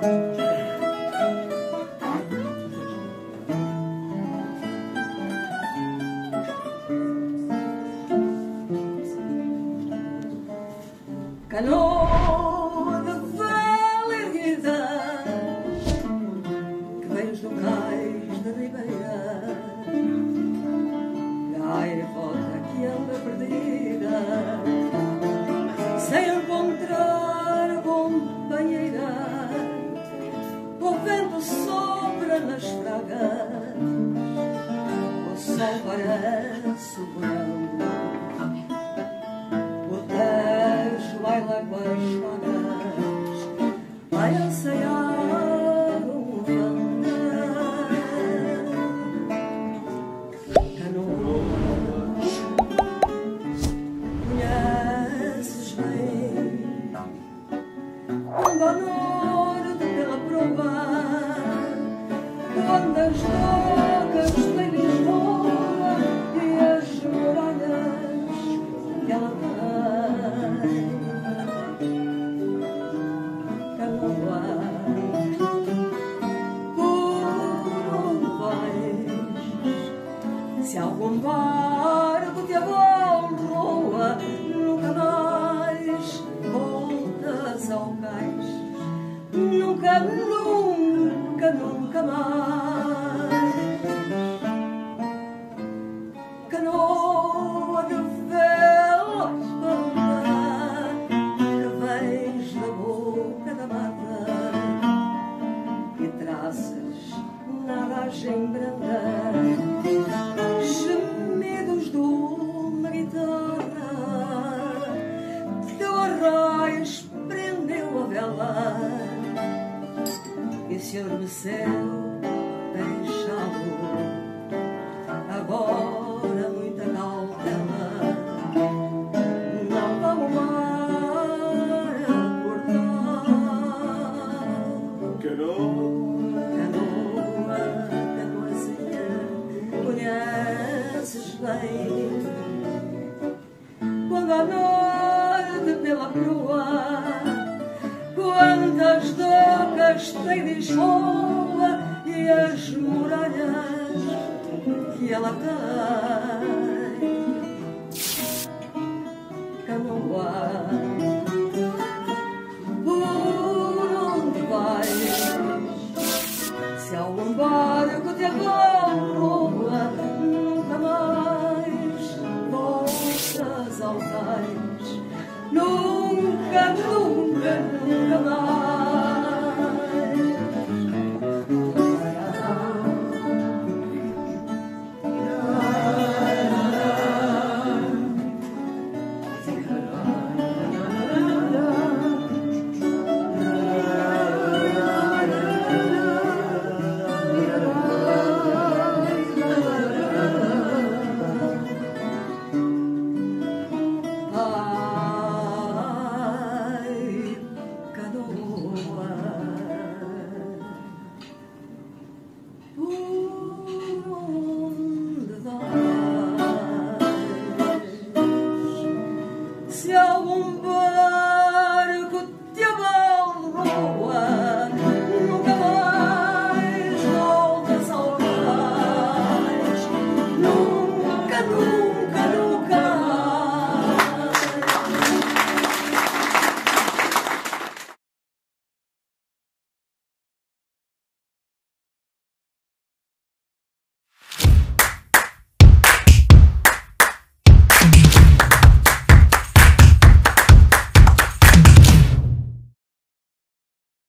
Canoa de vela erguida que vens do cais da ribeira, gaivota que anda perdida sem encontrar companheira. O vento sopra nas fragas, o sol parece o verão, baila com as chagas, vai ensaiar um vão. Canoas, conheces bem, quando ao norte pela proa, quando as docas têm Lisboa e as muralhas que ela tem. Se algum barco te abalroa, nunca mais voltas ao cais. Nunca, nunca, nunca mais. Canoa de vela espalda, que vens da boca da mata e trazes na ragem branda gemidos de uma guitarra. Teu arraiz prendeu a vela e se adormeceu deixá-lo. Agora muita cautela, não vamos mais acordar. Canoazinha, conheces bem, quando à noite pela proa, quantas docas tem Lisboa e as muralhas que ela tem. Canoa, por onde vais? Se algum barco te abalroa, nunca mais voltas ao cais. Nunca, nunca, nunca mais. Se algum barco te abalroa, nunca mais voltas ao cais. Nunca, nunca.